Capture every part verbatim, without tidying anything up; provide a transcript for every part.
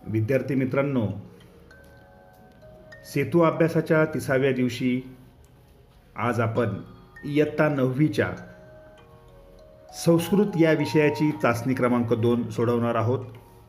विद्यार्थी मित्रांनो, सेतू अभ्यासाच्या तिसाव्या दिवशी आज आपण इयत्ता नववीच्या संस्कृत या विषयाची चाचणी क्रमांक दोन सोडवणार आहोत.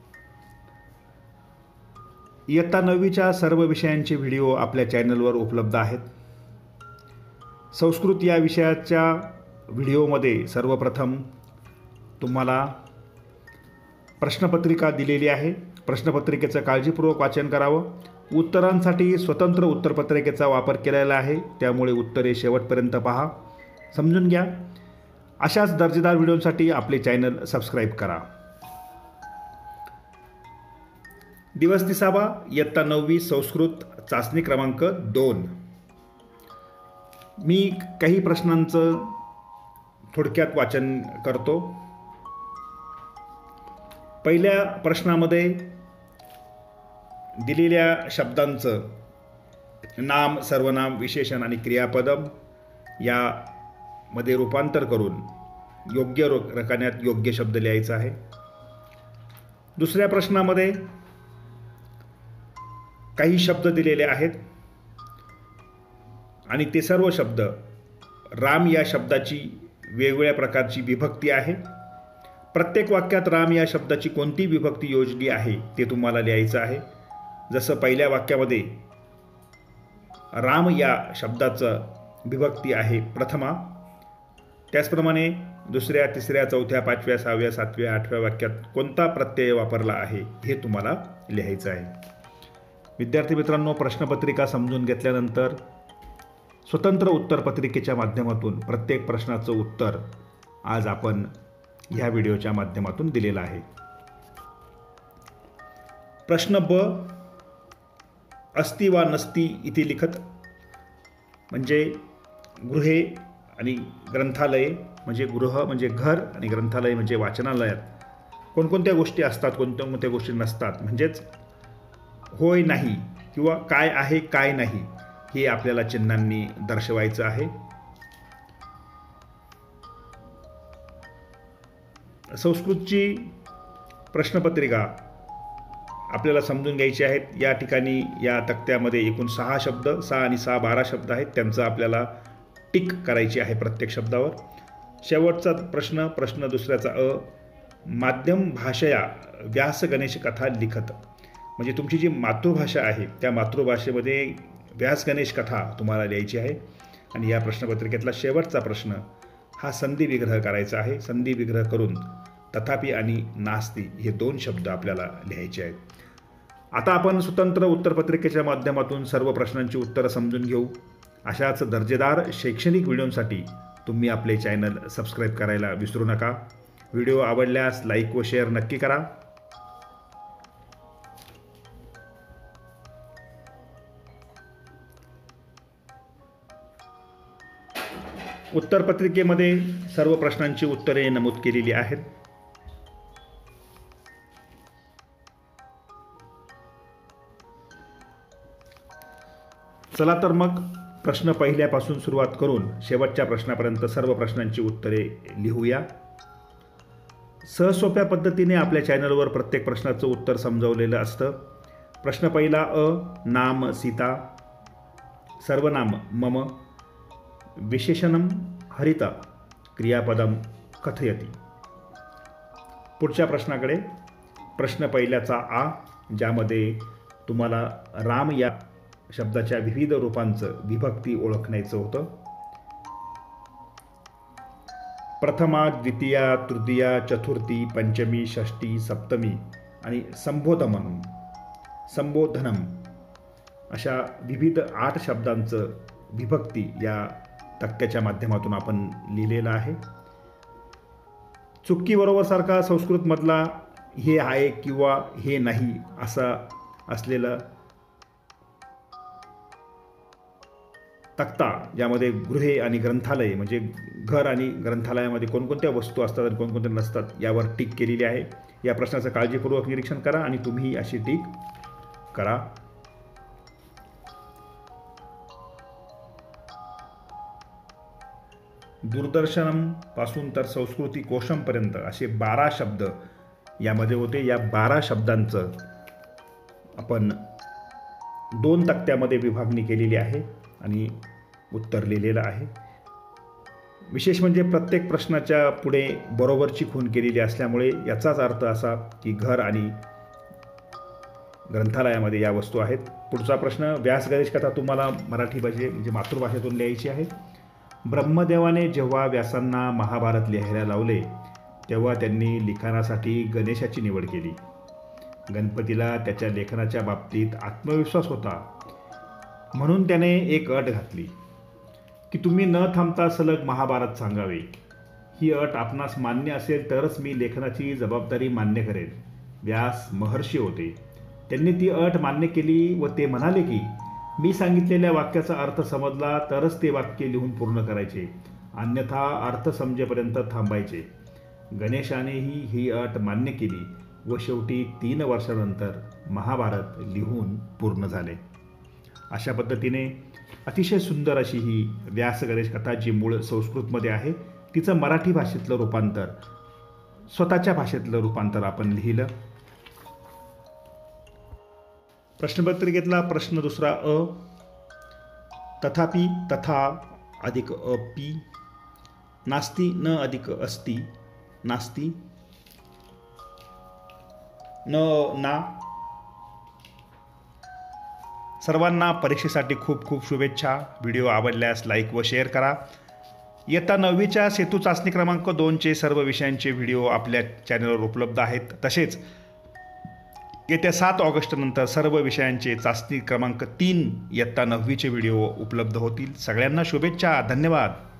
इयत्ता नववीच्या सर्व विषयांचे व्हिडिओ आपल्या चॅनलवर उपलब्ध आहेत. संस्कृत या विषयाच्या व्हिडिओमध्ये सर्वप्रथम तुम्हाला प्रश्नपत्रिका दिलेली आहे. प्रश्नपत्रिकेचं काळजीपूर्वक वाचन करावं. उत्तरांसाठी स्वतंत्र उत्तरपत्रिकेचा वापर केलेला आहे, त्यामुळे उत्तरे शेवटपर्यंत पहा, समजून घ्या. अशाच दर्जेदार व्हिडिओसाठी आपले चॅनल सबस्क्राईब करा. दिवस तिसावा, इयत्ता नववी संस्कृत, चाचणी क्रमांक दोन. मी काही प्रश्नांचं थोडक्यात वाचन करतो. पहिल्या प्रश्नामध्ये दिलेल्या शब्दांचं नाम, सर्वनाम, विशेषण आणि क्रियापदम यामध्ये रूपांतर करून योग्य रो रकान्यात योग्य शब्द लिहायचा आहे. दुसऱ्या प्रश्नामध्ये काही शब्द दिलेले आहेत आणि ते सर्व शब्द राम या शब्दाची वेगवेगळ्या प्रकारची विभक्ती आहे. प्रत्येक वाक्यात राम या शब्दाची कोणती विभक्ती योजली आहे ते तुम्हाला लिहायचं आहे. जसं पहिल्या वाक्यामध्ये राम या शब्दाचं विभक्ती आहे प्रथमा, त्याचप्रमाणे दुसऱ्या, तिसऱ्या, चौथ्या, पाचव्या, सहाव्या, सातव्या, आठव्या वाक्यात कोणता प्रत्यय वापरला आहे हे तुम्हाला लिहायचं आहे. विद्यार्थी मित्रांनो, प्रश्नपत्रिका समजून घेतल्यानंतर स्वतंत्र उत्तरपत्रिकेच्या माध्यमातून प्रत्येक प्रश्नाचं उत्तर आज आपण ह्या व्हिडिओच्या माध्यमातून दिलेला आहे. प्रश्न ब, अस्ति वा नस्ति इति लिखत, म्हणजे गृहे आणि ग्रंथालये, म्हणजे गृह म्हणजे घर आणि ग्रंथालय म्हणजे वाचनालयात कोणकोणत्या गोष्टी असतात, कोणत्या कोणत्या गोष्टी नसतात, म्हणजेच होय नाही किंवा काय आहे काय नाही हे आपल्याला चिन्हांनी दर्शवायचं आहे. संस्कृतची प्रश्नपत्रिका आपल्याला समजून घ्यायची आहेत. या ठिकाणी या तक्त्यामध्ये एकूण सहा शब्द, सहा आणि सहा बारा शब्द आहेत, त्यांचं आपल्याला टिक करायची आहे प्रत्येक शब्दावर. शेवटचा प्रश्न, प्रश्न दुसऱ्याचा अ, माध्यम भाषया व्यास गणेश कथा लिखत, म्हणजे तुमची जी मातृभाषा आहे त्या मातृभाषेमध्ये व्यास गणेश कथा तुम्हाला लिहायची आहे. आणि या प्रश्नपत्रिकेतला शेवटचा प्रश्न हा संधी विग्रह करायचा आहे. संधी विग्रह करून तथापि आणि नास्ति हे दोन शब्द आपल्याला लिहायचे आहेत. आता आपण स्वतंत्र उत्तरपत्रिकेच्या माध्यमातून सर्व प्रश्नांची उत्तरं समजून घेऊ. अशाच दर्जेदार शैक्षणिक व्हिडिओसाठी तुम्ही आपले चॅनल सबस्क्राईब करायला विसरू नका. व्हिडिओ आवडल्यास लाईक व शेअर नक्की करा. उत्तरपत्रिकेमध्ये सर्व प्रश्नांची उत्तरे नमूद केलेली आहेत. चला तर मग प्रश्न पहिल्यापासून सुरुवात करून शेवटच्या प्रश्नापर्यंत सर्व प्रश्नांची उत्तरे लिहूया. सहजसोप्या पद्धतीने आपल्या चॅनलवर प्रत्येक प्रश्नाचं उत्तर समजावलेलं असतं. प्रश्न पहिला अ, नाम सीता, सर्वनाम मम, विशेषणम हरित, क्रियापदम कथयति. पुढच्या प्रश्नाकडे. प्रश्न पहिल्याचा आ, ज्यामध्ये तुम्हाला राम या शब्दाच्या विविध रूपांचं विभक्ती ओळखण्याचं होतं. प्रथमा, द्वितीया, तृतीया, चतुर्थी, पंचमी, षष्ठी, सप्तमी आणि संबोधनम संबोधनम अशा विविध आठ शब्दांचं विभक्ती या तक्त्याच्या माध्यमातून आपण लिहिलेलं आहे. चुटकीबरोबर सारखा संस्कृतमधला हे आहे किंवा हे नाही असा असलेलं तक्ता, ज्यामध्ये गृहे आणि ग्रंथालय म्हणजे घर आणि ग्रंथालयामध्ये कोणकोणत्या वस्तू असतात आणि कोणकोणत्या नसतात यावर टिक केलेली आहे. या प्रश्नाचं काळजीपूर्वक निरीक्षण करा आणि तुम्ही अशी टिक करा. दूरदर्शनम पासून तर संस्कृती कोशमपर्यंत असे बारा शब्द यामध्ये होते. या बारा शब्दांचं आपण दोन तक्त्यामध्ये विभागणी केलेली आहे आणि उत्तर लिहिलेलं आहे. विशेष म्हणजे प्रत्येक प्रश्नाच्या पुढे बरोबरची खूण केलेली असल्यामुळे याचाच अर्थ असा की घर आणि ग्रंथालयामध्ये या वस्तू आहेत. पुढचा प्रश्न, व्यास गणेश कथा तुम्हाला मराठी भाषे म्हणजे मातृभाषेतून लिहायची आहे. ब्रह्मदेवाने जेव्हा व्यासांना महाभारत लिहायला लावले तेव्हा त्यांनी लिखाणासाठी गणेशाची निवड केली. गणपतीला त्याच्या लेखनाच्या बाबतीत आत्मविश्वास होता म्हणून त्याने एक अट घातली की तुम्ही न थांबता सलग महाभारत सांगावे. ही अट आपणास मान्य असेल तरच मी लेखनाची जबाबदारी मान्य करेन. व्यास महर्षी होते. त्यांनी ती अट मान्य केली व ते म्हणाले की मी सांगितलेल्या वाक्याचा अर्थ समजला तरच ते वाक्य लिहून पूर्ण करायचे, अन्यथा अर्थ समजेपर्यंत थांबायचे. गणेशानेही ही अट मान्य केली व शेवटी तीन वर्षानंतर महाभारत लिहून पूर्ण झाले. अशा पद्धतीने अतिशय सुंदर अशी ही व्यास गणेश कथा जी मूळ संस्कृतमध्ये आहे तिचं मराठी भाषेतलं रूपांतर, स्वतःच्या भाषेतलं रूपांतर आपण लिहिलं. प्रश्नपत्रिकेतला प्रश्न दुसरा अ, तथापि तथा अधिक अपि, नास्ति न अधिक अस्ति, नास्ति न ना. सर्वांना परीक्षेसाठी खूप खूप शुभेच्छा. व्हिडिओ आवडल्यास लाईक व शेअर करा. इयत्ता नववीच्या सेतू चाचणी क्रमांक दोनचे सर्व विषयांचे व्हिडिओ आपल्या चॅनलवर उपलब्ध आहेत. तसेच येत्या सात ऑगस्टनंतर सर्व विषयांचे चाचणी क्रमांक तीन इयत्ता नववीचे व्हिडिओ उपलब्ध होतील. सगळ्यांना शुभेच्छा. धन्यवाद.